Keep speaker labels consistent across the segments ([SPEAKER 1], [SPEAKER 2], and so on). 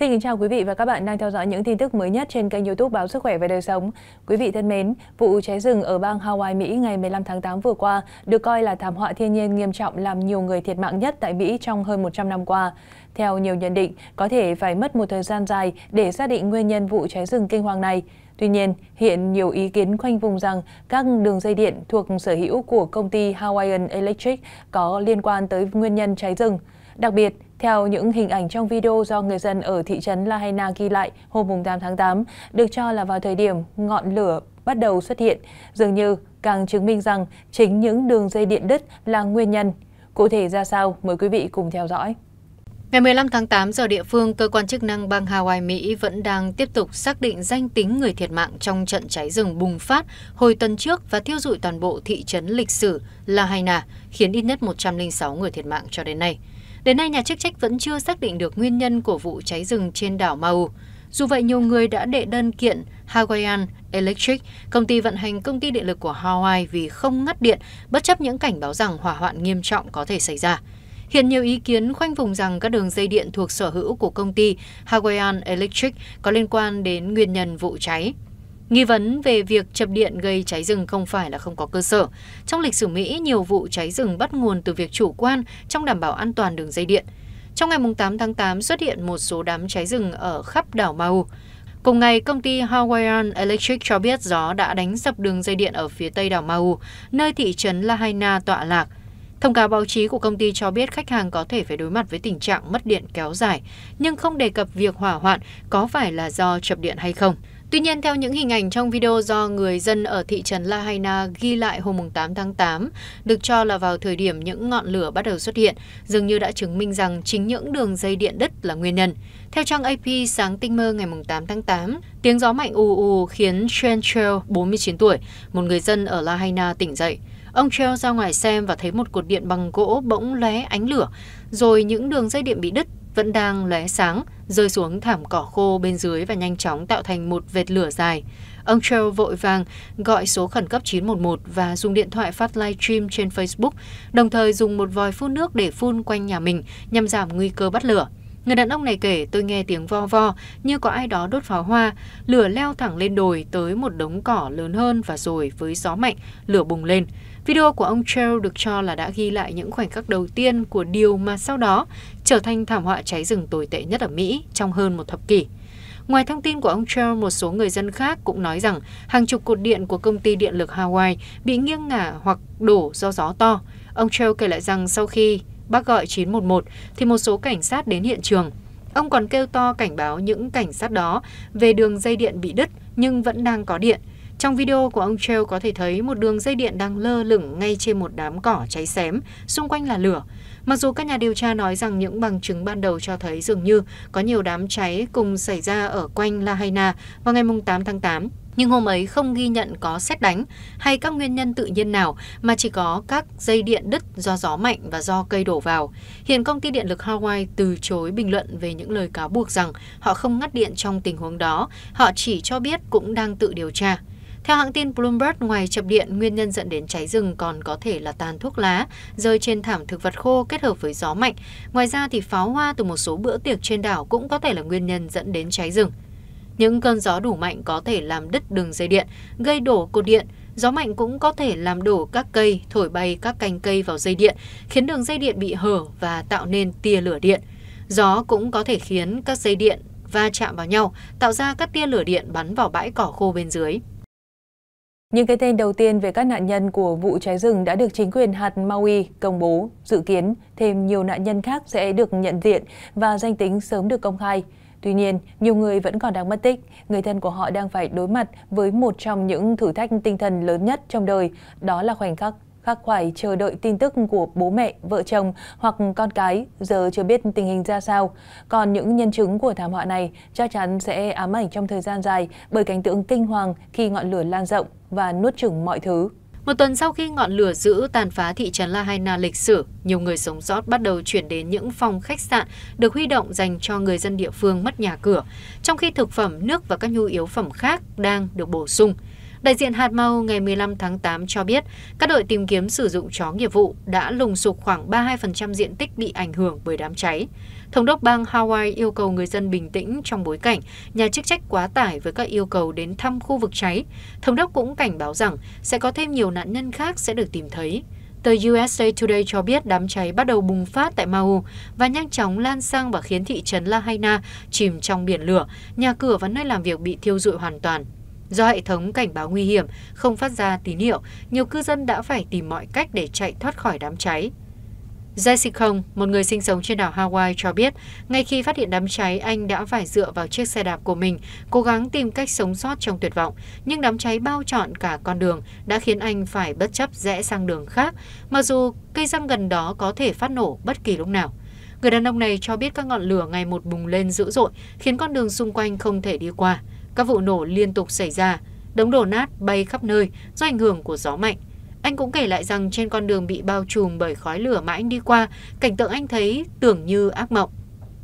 [SPEAKER 1] Xin kính chào quý vị và các bạn đang theo dõi những tin tức mới nhất trên kênh YouTube Báo Sức khỏe và Đời sống. Quý vị thân mến, vụ cháy rừng ở bang Hawaii, Mỹ ngày 15 tháng 8 vừa qua được coi là thảm họa thiên nhiên nghiêm trọng làm nhiều người thiệt mạng nhất tại Mỹ trong hơn 100 năm qua. Theo nhiều nhận định, có thể phải mất một thời gian dài để xác định nguyên nhân vụ cháy rừng kinh hoàng này. Tuy nhiên, hiện nhiều ý kiến khoanh vùng rằng các đường dây điện thuộc sở hữu của công ty Hawaiian Electric có liên quan tới nguyên nhân cháy rừng. Đặc biệt, theo những hình ảnh trong video do người dân ở thị trấn Lahaina ghi lại hôm 8 tháng 8, được cho là vào thời điểm ngọn lửa bắt đầu xuất hiện, dường như càng chứng minh rằng chính những đường dây điện đứt là nguyên nhân. Cụ thể ra sao? Mời quý vị cùng theo dõi.
[SPEAKER 2] Ngày 15 tháng 8 giờ địa phương, cơ quan chức năng bang Hawaii, Mỹ vẫn đang tiếp tục xác định danh tính người thiệt mạng trong trận cháy rừng bùng phát hồi tuần trước và thiêu rụi toàn bộ thị trấn lịch sử Lahaina, khiến ít nhất 106 người thiệt mạng cho đến nay. Đến nay, nhà chức trách vẫn chưa xác định được nguyên nhân của vụ cháy rừng trên đảo Maui. Dù vậy, nhiều người đã đệ đơn kiện Hawaiian Electric, công ty vận hành công ty điện lực của Hawaii, vì không ngắt điện bất chấp những cảnh báo rằng hỏa hoạn nghiêm trọng có thể xảy ra. Hiện nhiều ý kiến khoanh vùng rằng các đường dây điện thuộc sở hữu của công ty Hawaiian Electric có liên quan đến nguyên nhân vụ cháy. Nghi vấn về việc chập điện gây cháy rừng không phải là không có cơ sở. Trong lịch sử Mỹ, nhiều vụ cháy rừng bắt nguồn từ việc chủ quan trong đảm bảo an toàn đường dây điện. Trong ngày 8 tháng 8 xuất hiện một số đám cháy rừng ở khắp đảo Maui. Cùng ngày, công ty Hawaiian Electric cho biết gió đã đánh sập đường dây điện ở phía tây đảo Maui, nơi thị trấn Lahaina tọa lạc. Thông cáo báo chí của công ty cho biết khách hàng có thể phải đối mặt với tình trạng mất điện kéo dài, nhưng không đề cập việc hỏa hoạn có phải là do chập điện hay không. Tuy nhiên, theo những hình ảnh trong video do người dân ở thị trấn Lahaina ghi lại hôm 8 tháng 8, được cho là vào thời điểm những ngọn lửa bắt đầu xuất hiện, dường như đã chứng minh rằng chính những đường dây điện đứt là nguyên nhân. Theo trang AP sáng tinh mơ ngày 8 tháng 8, tiếng gió mạnh ù ù khiến Chantrell, 49 tuổi, một người dân ở Lahaina tỉnh dậy. Ông Trell ra ngoài xem và thấy một cột điện bằng gỗ bỗng lóe ánh lửa, rồi những đường dây điện bị đứt vẫn đang lóe sáng, rơi xuống thảm cỏ khô bên dưới và nhanh chóng tạo thành một vệt lửa dài. Ông Trell vội vàng gọi số khẩn cấp 911 và dùng điện thoại phát livestream trên Facebook, đồng thời dùng một vòi phun nước để phun quanh nhà mình nhằm giảm nguy cơ bắt lửa. Người đàn ông này kể, tôi nghe tiếng vo vo như có ai đó đốt pháo hoa, lửa leo thẳng lên đồi tới một đống cỏ lớn hơn và rồi với gió mạnh, lửa bùng lên. Video của ông Trell được cho là đã ghi lại những khoảnh khắc đầu tiên của điều mà sau đó trở thành thảm họa cháy rừng tồi tệ nhất ở Mỹ trong hơn một thập kỷ. Ngoài thông tin của ông Trell, một số người dân khác cũng nói rằng hàng chục cột điện của công ty điện lực Hawaii bị nghiêng ngả hoặc đổ do gió to. Ông Trell kể lại rằng sau khi bác gọi 911 thì một số cảnh sát đến hiện trường. Ông còn kêu to cảnh báo những cảnh sát đó về đường dây điện bị đứt nhưng vẫn đang có điện. Trong video của ông Trell có thể thấy một đường dây điện đang lơ lửng ngay trên một đám cỏ cháy xém, xung quanh là lửa. Mặc dù các nhà điều tra nói rằng những bằng chứng ban đầu cho thấy dường như có nhiều đám cháy cùng xảy ra ở quanh Lahaina vào ngày 8 tháng 8, nhưng hôm ấy không ghi nhận có sét đánh hay các nguyên nhân tự nhiên nào mà chỉ có các dây điện đứt do gió mạnh và do cây đổ vào. Hiện công ty điện lực Hawaii từ chối bình luận về những lời cáo buộc rằng họ không ngắt điện trong tình huống đó, họ chỉ cho biết cũng đang tự điều tra. Theo hãng tin Bloomberg, ngoài chập điện, nguyên nhân dẫn đến cháy rừng còn có thể là tàn thuốc lá rơi trên thảm thực vật khô kết hợp với gió mạnh. Ngoài ra thì pháo hoa từ một số bữa tiệc trên đảo cũng có thể là nguyên nhân dẫn đến cháy rừng. Những cơn gió đủ mạnh có thể làm đứt đường dây điện, gây đổ cột điện. Gió mạnh cũng có thể làm đổ các cây, thổi bay các cành cây vào dây điện, khiến đường dây điện bị hở và tạo nên tia lửa điện. Gió cũng có thể khiến các dây điện va chạm vào nhau, tạo ra các tia lửa điện bắn vào bãi cỏ khô bên dưới.
[SPEAKER 1] Những cái tên đầu tiên về các nạn nhân của vụ cháy rừng đã được chính quyền hạt Maui công bố, dự kiến thêm nhiều nạn nhân khác sẽ được nhận diện và danh tính sớm được công khai. Tuy nhiên, nhiều người vẫn còn đang mất tích, người thân của họ đang phải đối mặt với một trong những thử thách tinh thần lớn nhất trong đời, đó là khoảnh khắc phải chờ đợi tin tức của bố mẹ, vợ chồng hoặc con cái, giờ chưa biết tình hình ra sao. Còn những nhân chứng của thảm họa này chắc chắn sẽ ám ảnh trong thời gian dài bởi cảnh tượng kinh hoàng khi ngọn lửa lan rộng và nuốt chửng mọi thứ.
[SPEAKER 2] Một tuần sau khi ngọn lửa dữ tàn phá thị trấn Lahaina lịch sử, nhiều người sống sót bắt đầu chuyển đến những phòng khách sạn được huy động dành cho người dân địa phương mất nhà cửa, trong khi thực phẩm, nước và các nhu yếu phẩm khác đang được bổ sung. Đại diện hạt Mau ngày 15 tháng 8 cho biết các đội tìm kiếm sử dụng chó nghiệp vụ đã lùng sục khoảng 32% diện tích bị ảnh hưởng bởi đám cháy. Thống đốc bang Hawaii yêu cầu người dân bình tĩnh trong bối cảnh nhà chức trách quá tải với các yêu cầu đến thăm khu vực cháy. Thống đốc cũng cảnh báo rằng sẽ có thêm nhiều nạn nhân khác sẽ được tìm thấy. Tờ USA Today cho biết đám cháy bắt đầu bùng phát tại Maui và nhanh chóng lan sang và khiến thị trấn Lahaina chìm trong biển lửa, nhà cửa và nơi làm việc bị thiêu rụi hoàn toàn. Do hệ thống cảnh báo nguy hiểm không phát ra tín hiệu, nhiều cư dân đã phải tìm mọi cách để chạy thoát khỏi đám cháy. Jessica, một người sinh sống trên đảo Hawaii cho biết, ngay khi phát hiện đám cháy, anh đã phải dựa vào chiếc xe đạp của mình, cố gắng tìm cách sống sót trong tuyệt vọng. Nhưng đám cháy bao trọn cả con đường đã khiến anh phải bất chấp rẽ sang đường khác, mặc dù cây xăng gần đó có thể phát nổ bất kỳ lúc nào. Người đàn ông này cho biết các ngọn lửa ngày một bùng lên dữ dội, khiến con đường xung quanh không thể đi qua. Các vụ nổ liên tục xảy ra, đống đổ nát bay khắp nơi do ảnh hưởng của gió mạnh. Anh cũng kể lại rằng trên con đường bị bao trùm bởi khói lửa mà anh đi qua, cảnh tượng anh thấy tưởng như ác mộng.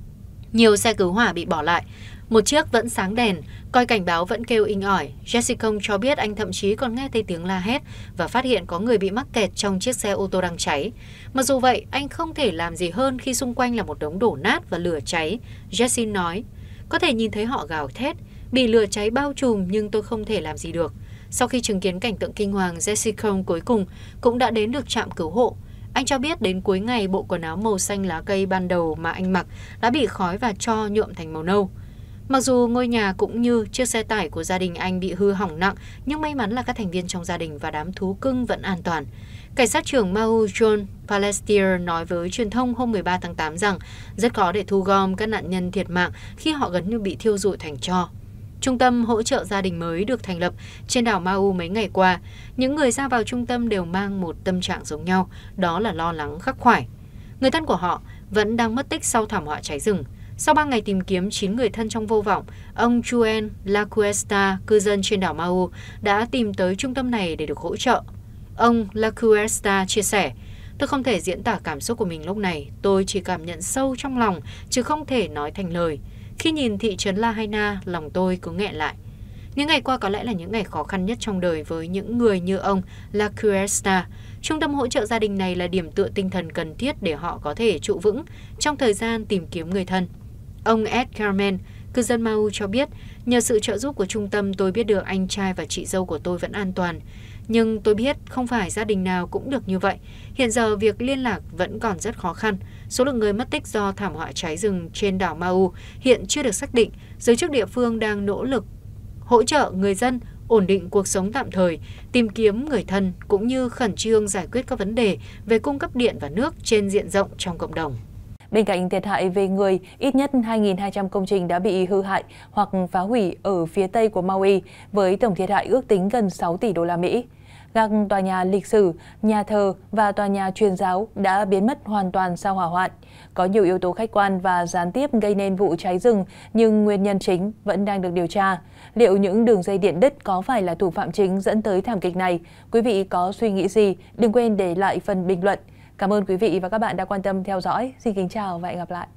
[SPEAKER 2] Nhiều xe cứu hỏa bị bỏ lại, một chiếc vẫn sáng đèn, còi cảnh báo vẫn kêu inh ỏi. Jessica cho biết anh thậm chí còn nghe thấy tiếng la hét và phát hiện có người bị mắc kẹt trong chiếc xe ô tô đang cháy. Mặc dù vậy, anh không thể làm gì hơn khi xung quanh là một đống đổ nát và lửa cháy. Jessie nói, có thể nhìn thấy họ gào thét, bị lửa cháy bao trùm nhưng tôi không thể làm gì được. Sau khi chứng kiến cảnh tượng kinh hoàng, Jessica cuối cùng cũng đã đến được trạm cứu hộ. Anh cho biết đến cuối ngày, bộ quần áo màu xanh lá cây ban đầu mà anh mặc đã bị khói và tro nhuộm thành màu nâu. Mặc dù ngôi nhà cũng như chiếc xe tải của gia đình anh bị hư hỏng nặng, nhưng may mắn là các thành viên trong gia đình và đám thú cưng vẫn an toàn. Cảnh sát trưởng Maui John Palestier nói với truyền thông hôm 13 tháng 8 rằng rất khó để thu gom các nạn nhân thiệt mạng khi họ gần như bị thiêu rụi thành tro. Trung tâm hỗ trợ gia đình mới được thành lập trên đảo Maui mấy ngày qua. Những người ra vào trung tâm đều mang một tâm trạng giống nhau, đó là lo lắng khắc khoải. Người thân của họ vẫn đang mất tích sau thảm họa cháy rừng. Sau 3 ngày tìm kiếm 9 người thân trong vô vọng, ông Juan Lacuesta, cư dân trên đảo Maui, đã tìm tới trung tâm này để được hỗ trợ. Ông Lacuesta chia sẻ, tôi không thể diễn tả cảm xúc của mình lúc này, tôi chỉ cảm nhận sâu trong lòng, chứ không thể nói thành lời. Khi nhìn thị trấn Lahaina, lòng tôi cứ nghẹn lại. Những ngày qua có lẽ là những ngày khó khăn nhất trong đời với những người như ông Lacuesta. Trung tâm hỗ trợ gia đình này là điểm tựa tinh thần cần thiết để họ có thể trụ vững trong thời gian tìm kiếm người thân. Ông Ed Carmen, cư dân Maui cho biết, nhờ sự trợ giúp của trung tâm tôi biết được anh trai và chị dâu của tôi vẫn an toàn. Nhưng tôi biết không phải gia đình nào cũng được như vậy. Hiện giờ việc liên lạc vẫn còn rất khó khăn. Số lượng người mất tích do thảm họa cháy rừng trên đảo Maui hiện chưa được xác định. Giới chức địa phương đang nỗ lực hỗ trợ người dân ổn định cuộc sống tạm thời, tìm kiếm người thân cũng như khẩn trương giải quyết các vấn đề về cung cấp điện và nước trên diện rộng trong cộng đồng.
[SPEAKER 1] Bên cạnh thiệt hại về người, ít nhất 2.200 công trình đã bị hư hại hoặc phá hủy ở phía tây của Maui, với tổng thiệt hại ước tính gần 6 tỷ đô la Mỹ. Các tòa nhà lịch sử, nhà thờ và tòa nhà truyền giáo đã biến mất hoàn toàn sau hỏa hoạn. Có nhiều yếu tố khách quan và gián tiếp gây nên vụ cháy rừng, nhưng nguyên nhân chính vẫn đang được điều tra. Liệu những đường dây điện đứt có phải là thủ phạm chính dẫn tới thảm kịch này? Quý vị có suy nghĩ gì? Đừng quên để lại phần bình luận. Cảm ơn quý vị và các bạn đã quan tâm theo dõi. Xin kính chào và hẹn gặp lại.